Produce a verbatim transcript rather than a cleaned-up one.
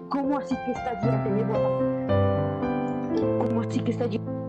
¿Cómo así que está allí? Ya te llevo a... ¿Cómo así que está allí?